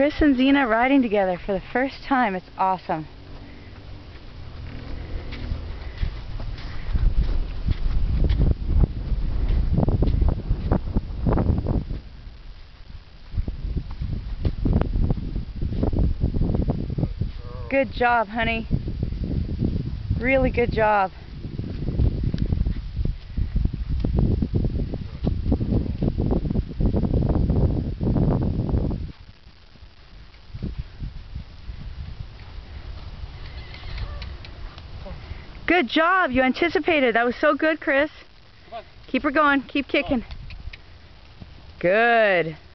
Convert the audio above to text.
Chris and Xena riding together for the first time. It's awesome. Good job, honey. Really good job. Good job. You anticipated. That was so good, Chris. Keep her going. Keep kicking. Good.